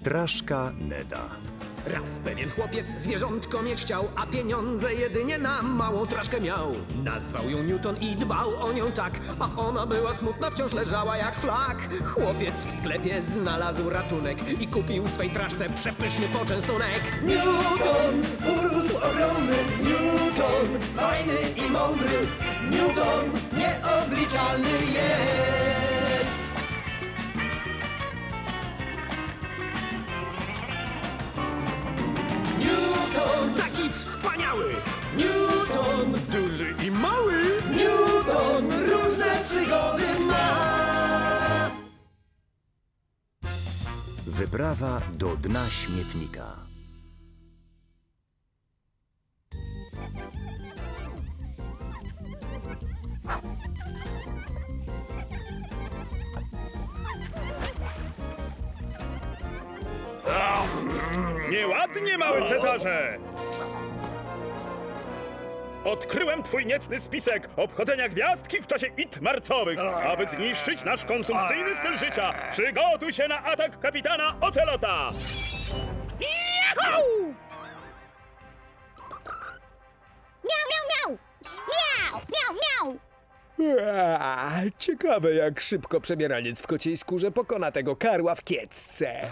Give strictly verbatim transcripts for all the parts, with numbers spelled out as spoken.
Traszka Neda. Raz pewien chłopiec zwierzątko mieć chciał, a pieniądze jedynie na małą traszkę miał. Nazwał ją Newton i dbał o nią tak, a ona była smutna, wciąż leżała jak flag. Chłopiec w sklepie znalazł ratunek i kupił swej traszce przepyszny poczęstunek. Newton urósł ogromny, Newton fajny i mądry, Newton nieobliczalny jest. Newton taki wspaniały, Newton duży i mały, Newton różne przygody ma. Wyprawa do dna śmietnika. Nieładnie, mały Cezarze! Odkryłem twój niecny spisek obchodzenia gwiazdki w czasie it marcowych, aby zniszczyć nasz konsumpcyjny styl życia. Przygotuj się na atak kapitana Ocelota! Miau! Miau, miau, miau! Miau, miau, miau! Eee, ciekawe, jak szybko przebieraniec w kociej skórze pokona tego karła w kiecce.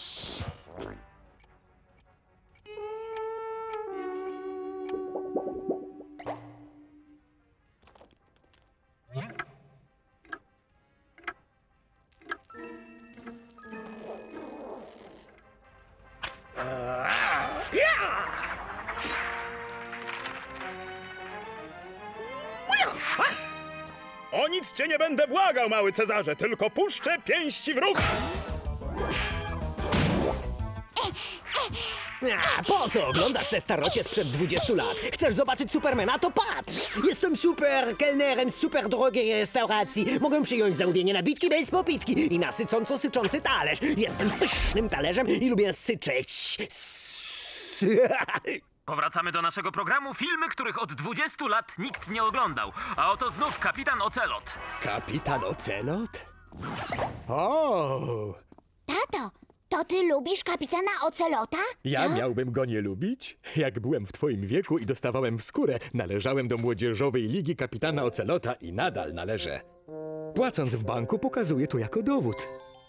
O nic cię nie będę błagał, mały Cezarze, tylko puszczę pięści w ruch! A po co oglądasz te starocie sprzed dwudziestu lat? Chcesz zobaczyć Supermana? To patrz! Jestem super kelnerem z super drogiej restauracji. Mogę przyjąć zamówienie na bitki bez popitki i na sycąco syczący talerz. Jestem pysznym talerzem i lubię syczeć. Powracamy do naszego programu filmy, których od dwudziestu lat nikt nie oglądał. A oto znów kapitan Ocelot. Kapitan Ocelot? O! Tato, to ty lubisz kapitana Ocelota? Ja Co? miałbym go nie lubić? Jak byłem w twoim wieku i dostawałem w skórę, należałem do młodzieżowej ligi kapitana Ocelota i nadal należę. Płacąc w banku, pokazuję to jako dowód.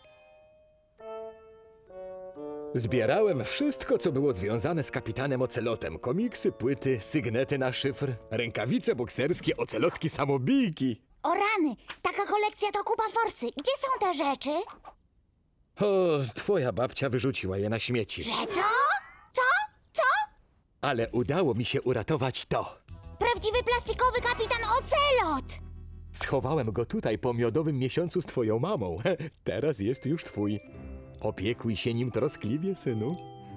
Zbierałem wszystko, co było związane z kapitanem Ocelotem. Komiksy, płyty, sygnety na szyfr, rękawice bokserskie, ocelotki, samobijki. O rany, taka kolekcja to kupa forsy. Gdzie są te rzeczy? O, twoja babcia wyrzuciła je na śmieci. Że co? Co? Co? Ale udało mi się uratować to. Prawdziwy plastikowy kapitan Ocelot! Schowałem go tutaj po miodowym miesiącu z twoją mamą. Teraz jest już twój. Opiekuj się nim troskliwie, synu.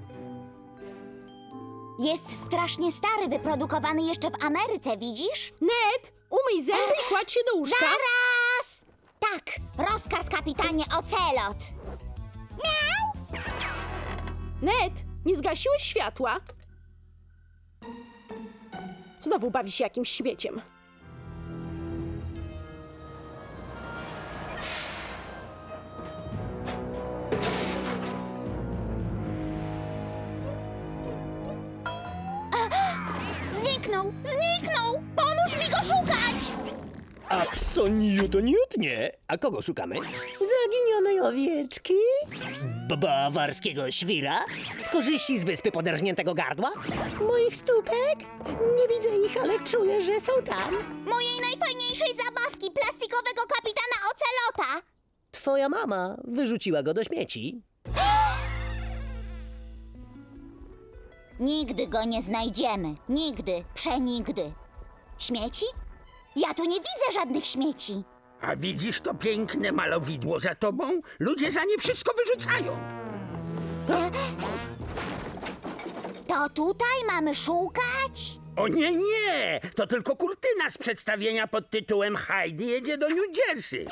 Jest strasznie stary, wyprodukowany jeszcze w Ameryce, widzisz? Ned, umyj zęby i kładź się do łóżka. Zaraz! Tak, rozkaz, kapitanie Ocelot. Miau! Ned, nie zgasiłeś światła? Znowu bawi się jakimś śmieciem. Zniknął! Zniknął! Pomóż mi go szukać! Absolutnie! A kogo szukamy? Zaginionej owieczki? Bawarskiego świra? Korzyści z wyspy poderżniętego gardła? Moich stópek? Nie widzę ich, ale czuję, że są tam. Mojej najfajniejszej zabawki, plastikowego kapitana Ocelota! Twoja mama wyrzuciła go do śmieci. Nigdy go nie znajdziemy. Nigdy. Przenigdy. Śmieci? Ja tu nie widzę żadnych śmieci. A widzisz to piękne malowidło za tobą? Ludzie za nie wszystko wyrzucają. To tutaj mamy szukać? O nie, nie! To tylko kurtyna z przedstawienia pod tytułem Heidi jedzie do New Jersey.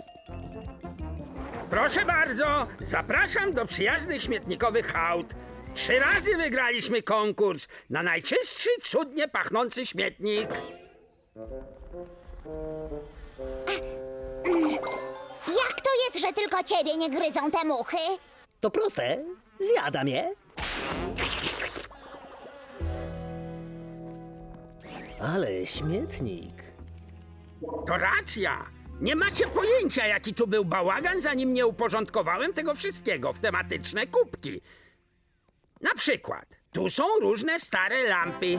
Proszę bardzo, zapraszam do przyjaznych śmietnikowych aut. Trzy razy wygraliśmy konkurs na najczystszy, cudnie pachnący śmietnik. Jak to jest, że tylko ciebie nie gryzą te muchy? To proste. Zjadam je. Ale śmietnik. To racja. Nie macie pojęcia, jaki tu był bałagan, zanim nie uporządkowałem tego wszystkiego w tematyczne kubki. Na przykład, tu są różne stare lampy.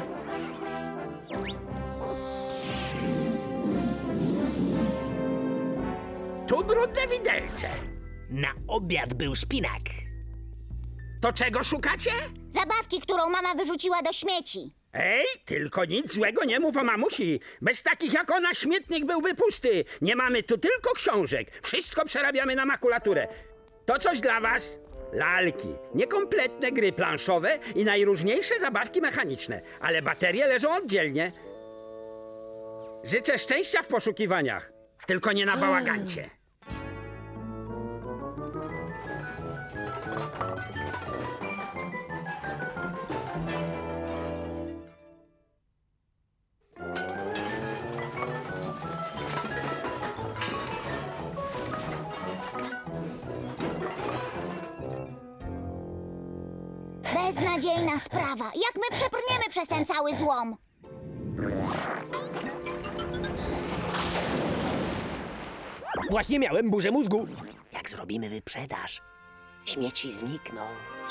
Tu brudne widelce. Na obiad był szpinak. To czego szukacie? Zabawki, którą mama wyrzuciła do śmieci. Ej, tylko nic złego nie mów o mamusi. Bez takich jak ona śmietnik byłby pusty. Nie mamy tu tylko książek. Wszystko przerabiamy na makulaturę. To coś dla was. Lalki, niekompletne gry planszowe i najróżniejsze zabawki mechaniczne. Ale baterie leżą oddzielnie. Życzę szczęścia w poszukiwaniach. Tylko nie na bałagancie. Beznadziejna sprawa. Jak my przebrniemy przez ten cały złom? Właśnie miałem burzę mózgu. Jak zrobimy wyprzedaż, śmieci znikną.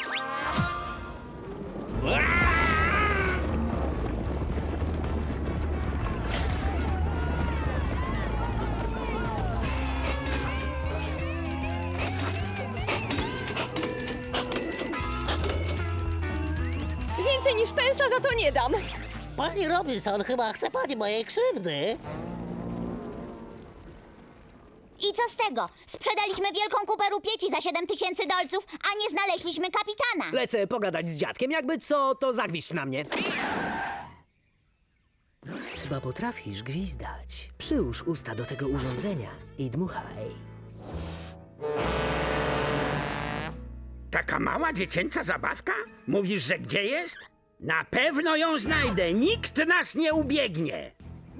Więcej niż pensa za to nie dam. Pani Robinson, chyba chce pani mojej krzywdy. I co z tego? Sprzedaliśmy wielką kupę rupieci za siedem tysięcy dolców, a nie znaleźliśmy kapitana. Lecę pogadać z dziadkiem, jakby co, to zagwiszcz na mnie. Chyba potrafisz gwizdać. Przyłóż usta do tego urządzenia i dmuchaj. Taka mała dziecięca zabawka? Mówisz, że gdzie jest? Na pewno ją znajdę. Nikt nas nie ubiegnie.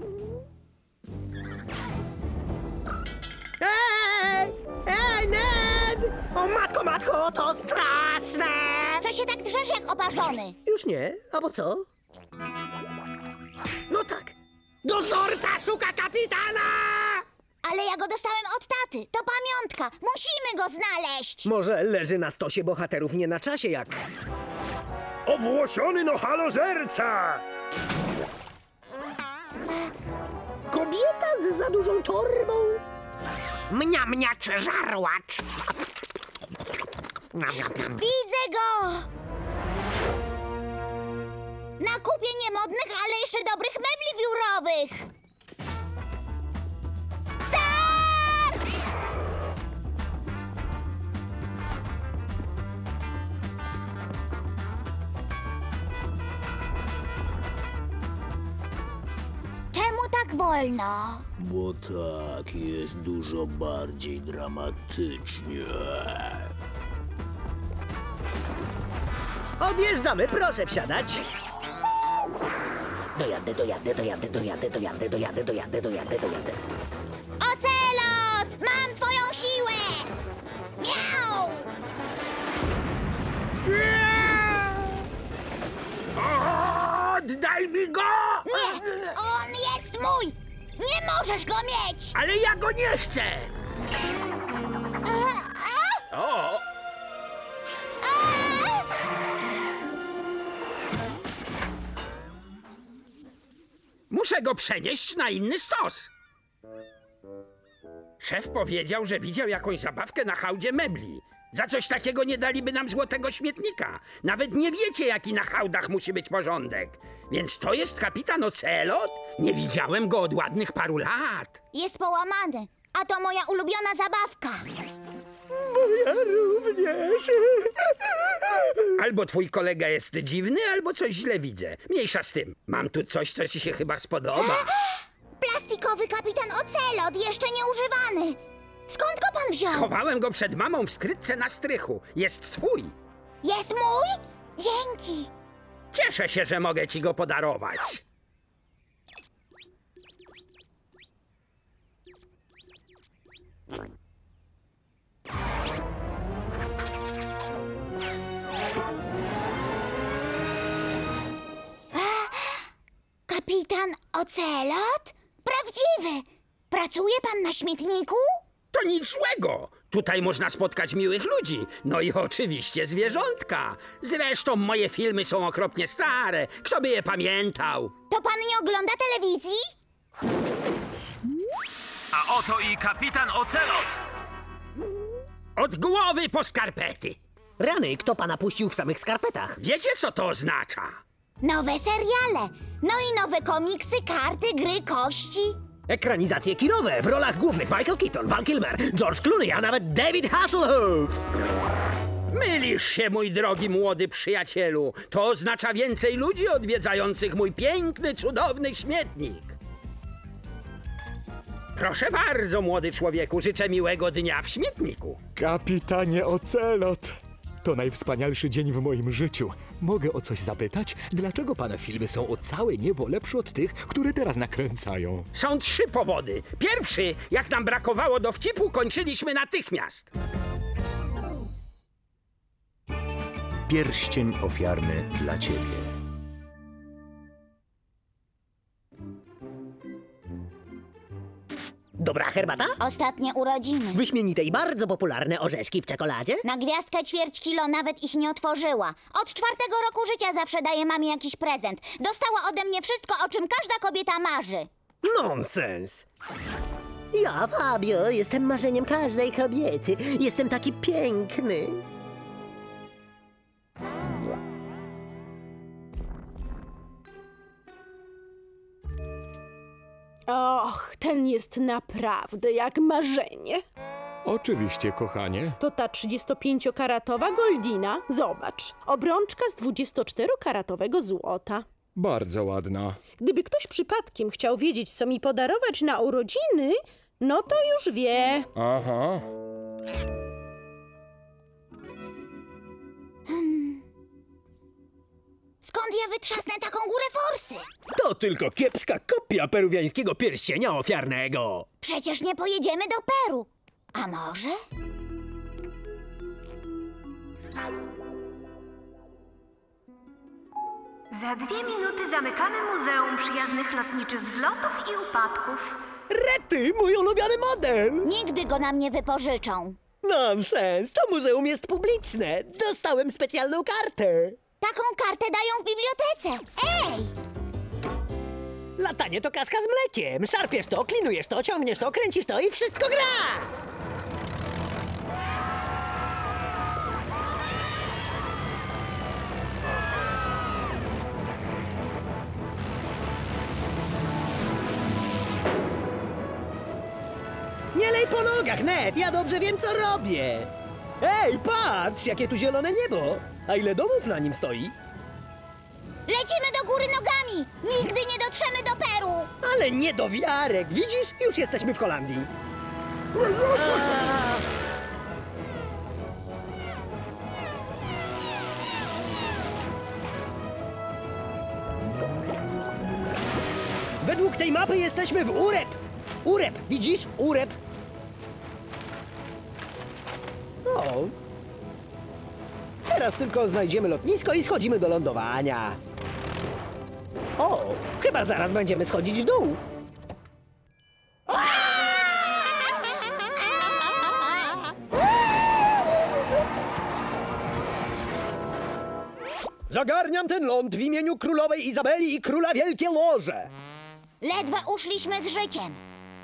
Ej! Ej, Ned! O matko, matko, to straszne! Co się tak drzesz jak oparzony? Już nie, albo co? No tak. Dozorca szuka kapitana! Ale ja go dostałem od taty. To pamiątka. Musimy go znaleźć. Może leży na stosie bohaterów nie na czasie jak... Owłosiony nohalożerca! Kobieta z za dużą torbą. Mnia, mniacz, żarłacz. Widzę go! Na kupie niemodnych, ale jeszcze dobrych mebli biurowych. Start! Czemu tak wolno? Bo tak jest dużo bardziej dramatycznie. Odjeżdżamy, proszę wsiadać. Dojadę, dojadę, dojadę, dojadę, dojadę, dojadę, dojadę, dojadę, dojadę. Ocelot! Mam twoją siłę! Miau! Oddaj mi go! Nie! On jest mój! Nie możesz go mieć! Ale ja go nie chcę! A, a, O! a! Muszę go przenieść na inny stos. Szef powiedział, że widział jakąś zabawkę na hałdzie mebli. Za coś takiego nie daliby nam złotego śmietnika. Nawet nie wiecie, jaki na hałdach musi być porządek. Więc to jest kapitan Ocelot? Nie widziałem go od ładnych paru lat. Jest połamany, a to moja ulubiona zabawka. Ja również. Albo twój kolega jest dziwny, albo coś źle widzę. Mniejsza z tym. Mam tu coś, co ci się chyba spodoba. Plastikowy kapitan Ocelot, jeszcze nieużywany. Skąd go pan wziął? Schowałem go przed mamą w skrytce na strychu. Jest twój. Jest mój? Dzięki. Cieszę się, że mogę ci go podarować. Ocelot? Prawdziwy! Pracuje pan na śmietniku? To nic złego. Tutaj można spotkać miłych ludzi. No i oczywiście zwierzątka. Zresztą moje filmy są okropnie stare. Kto by je pamiętał? To pan nie ogląda telewizji? A oto i kapitan Ocelot. Od głowy po skarpety. Rany, kto pana puścił w samych skarpetach? Wiecie, co to oznacza? Nowe seriale. No i nowe komiksy, karty, gry, kości. Ekranizacje kinowe w rolach głównych Michael Keaton, Val Kilmer, George Clooney, a nawet David Hasselhoff. Mylisz się, mój drogi młody przyjacielu. To oznacza więcej ludzi odwiedzających mój piękny, cudowny śmietnik. Proszę bardzo, młody człowieku, życzę miłego dnia w śmietniku. Kapitanie Ocelot, to najwspanialszy dzień w moim życiu. Mogę o coś zapytać? Dlaczego pana filmy są o całe niebo lepsze od tych, które teraz nakręcają? Są trzy powody. Pierwszy, jak nam brakowało dowcipu, kończyliśmy natychmiast. Pierścień ofiarny dla ciebie. Dobra herbata? Ostatnie urodziny. Wyśmienite i bardzo popularne orzeszki w czekoladzie? Na gwiazdkę ćwierć kilo nawet ich nie otworzyła. Od czwartego roku życia zawsze daję mamie jakiś prezent. Dostała ode mnie wszystko, o czym każda kobieta marzy. Nonsens! Ja, Fabio, jestem marzeniem każdej kobiety. Jestem taki piękny. Och, ten jest naprawdę jak marzenie. Oczywiście, kochanie. To ta trzydziestopięciokaratowa goldina. Zobacz, obrączka z dwudziestoczterokaratowego złota. Bardzo ładna. Gdyby ktoś przypadkiem chciał wiedzieć, co mi podarować na urodziny, no to już wie. Aha. Skąd ja wytrzasnę taką górę forsy? To tylko kiepska kopia peruwiańskiego pierścienia ofiarnego. Przecież nie pojedziemy do Peru. A może? Za dwie minuty zamykamy Muzeum Przyjaznych Lotniczych Wzlotów i Upadków. Rety, mój ulubiony model! Nigdy go nam nie wypożyczą. Nonsens, to muzeum jest publiczne. Dostałem specjalną kartę. Taką kartę dają w bibliotece. Ej! Latanie to kaszka z mlekiem. Szarpiesz to, klinujesz to, ciągniesz to, kręcisz to i wszystko gra! Nie lej po nogach, Ned! Ja dobrze wiem, co robię! Ej, patrz, jakie tu zielone niebo! A ile domów na nim stoi? Lecimy do góry nogami! Nigdy nie dotrzemy do Peru! Ale nie do wiarek, widzisz? Już jesteśmy w Holandii. Według tej mapy jesteśmy w Urep. Urep, widzisz? Urep. O. Teraz tylko znajdziemy lotnisko i schodzimy do lądowania. O, chyba zaraz będziemy schodzić w dół. Zagarniam ten ląd w imieniu królowej Izabeli i króla Wielkie Łoże. Ledwo uszliśmy z życiem.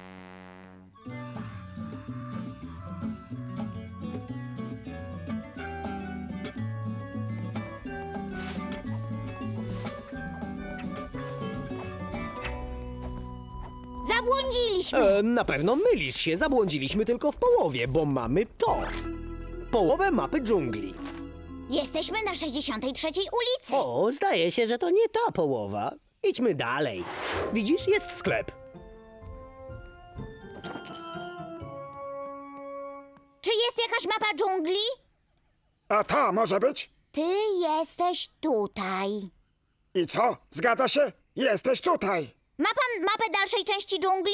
Zabłądziliśmy. E, na pewno mylisz się, zabłądziliśmy tylko w połowie, bo mamy to. Połowę mapy dżungli. Jesteśmy na sześćdziesiątej trzeciej ulicy. O, zdaje się, że to nie ta połowa. Idźmy dalej. Widzisz, jest sklep. Czy jest jakaś mapa dżungli? A ta może być? Ty jesteś tutaj. I co? Zgadza się? Jesteś tutaj. Ma pan mapę dalszej części dżungli?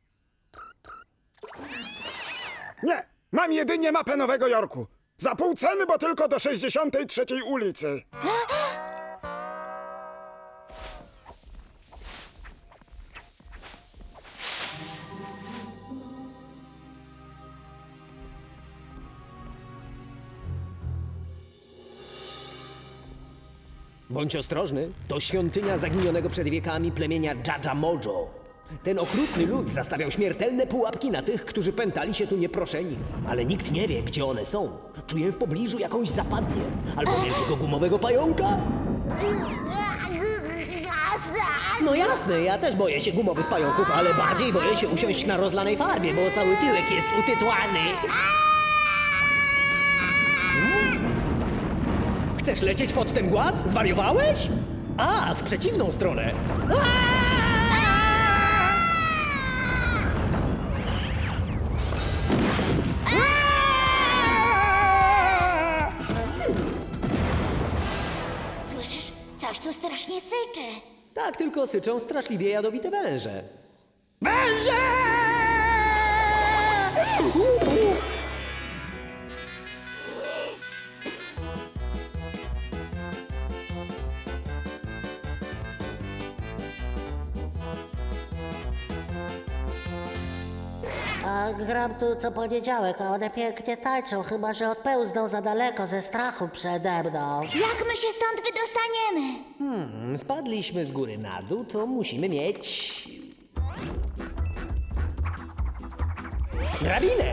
Nie, mam jedynie mapę Nowego Jorku. Za pół ceny, bo tylko do sześćdziesiątej trzeciej ulicy. Bądź ostrożny, to świątynia zaginionego przed wiekami plemienia Jaja Mojo. Ten okrutny lud zastawiał śmiertelne pułapki na tych, którzy pętali się tu nieproszeni. Ale nikt nie wie, gdzie one są. Czuję w pobliżu jakąś zapadnię. Albo wielkiego gumowego pająka. No jasne, ja też boję się gumowych pająków, ale bardziej boję się usiąść na rozlanej farbie, bo cały tyłek jest utytułany. Chcesz lecieć pod ten głaz? Zwariowałeś? A, w przeciwną stronę. Słyszysz? Coś tu strasznie syczy. Tak, tylko syczą straszliwie jadowite węże. Węże! A gram tu co poniedziałek, a one pięknie tańczą, chyba że odpełzną za daleko ze strachu przede mną. Jak my się stąd wydostaniemy? Hmm, spadliśmy z góry na dół, to musimy mieć... drabinę!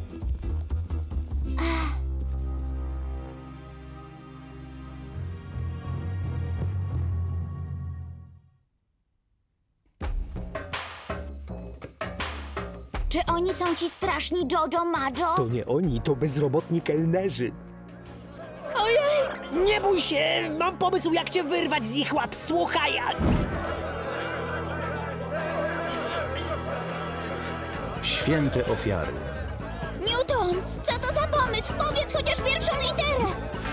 Czy oni są ci straszni Jojo Majo? To nie oni, to bezrobotni kelnerzy. Ojej! Nie bój się! Mam pomysł, jak cię wyrwać z ich łap. Słuchaj! Święte ofiary. Newton! Co to za pomysł? Powiedz chociaż pierwszą literę!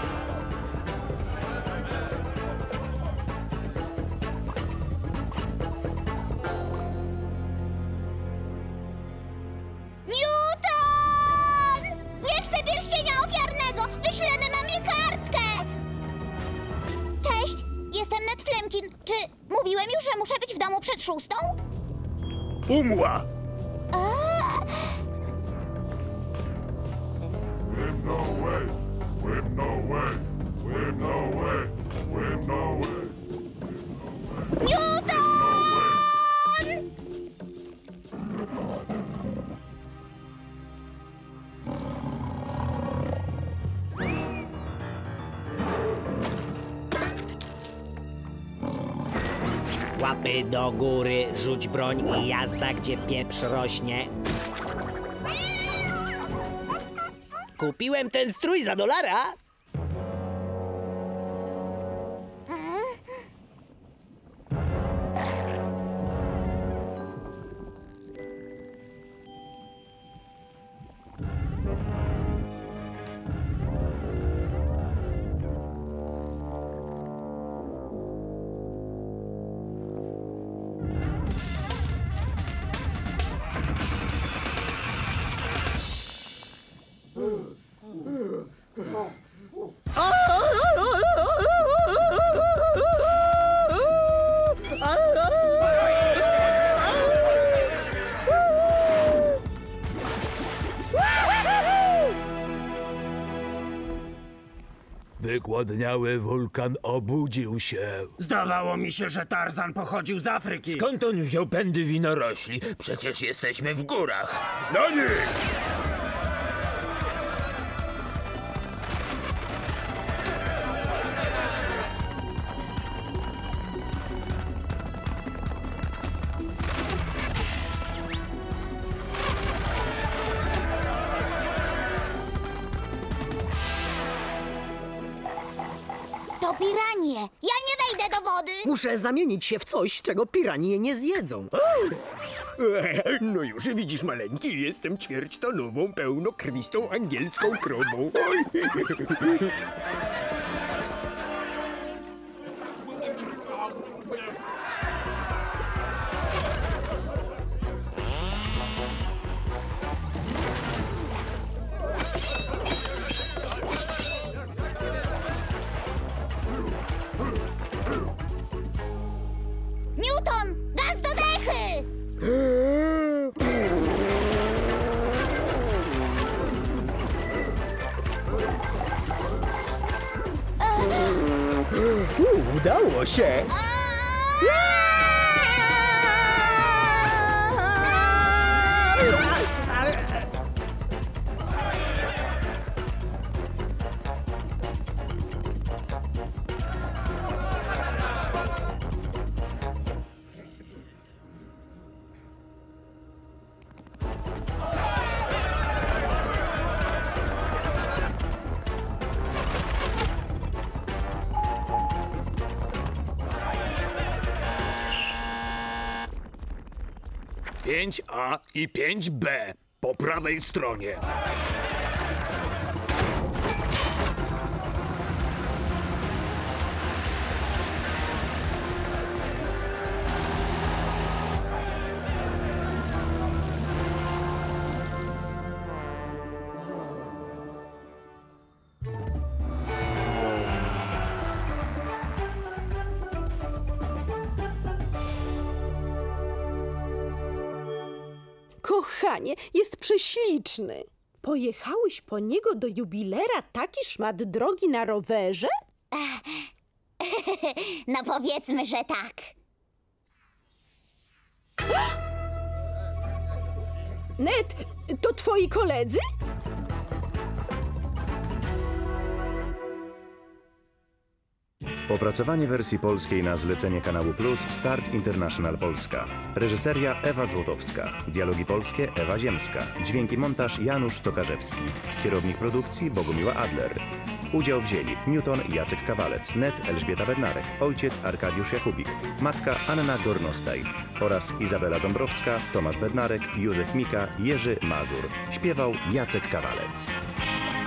Newton! Nie chcę pierścienia ofiarnego! Wyślemy mamie kartkę! Cześć, jestem Ned Flemkin. Czy mówiłem już, że muszę być w domu przed szóstą? Umła! Newton! Łapy do góry, rzuć broń i jazda, gdzie pieprz rośnie. Kupiłem ten strój za dolara. Wygłodniały wulkan obudził się. Zdawało mi się, że Tarzan pochodził z Afryki. Skąd on wziął pędy winorośli? Przecież jesteśmy w górach. Na nich! To piranie! Ja nie wejdę do wody! Muszę zamienić się w coś, czego piranie nie zjedzą. No już widzisz, maleńki, jestem ćwierćtonową, pełnokrwistą angielską krową. Newton! Gaz do dechy! Udało się! pięć A i pięć B po prawej stronie. Kochanie, jest prześliczny. Pojechałeś po niego do jubilera taki szmat drogi na rowerze? No powiedzmy, że tak. Ned, to twoi koledzy? Opracowanie wersji polskiej na zlecenie kanału Plus Start International Polska. Reżyseria Ewa Złotowska. Dialogi polskie Ewa Ziemska. Dźwięki montaż Janusz Tokarzewski. Kierownik produkcji Bogumiła Adler. Udział wzięli Newton Jacek Kawalec, Ned Elżbieta Bednarek, ojciec Arkadiusz Jakubik, matka Anna Gornostaj oraz Izabela Dąbrowska, Tomasz Bednarek, Józef Mika, Jerzy Mazur. Śpiewał Jacek Kawalec.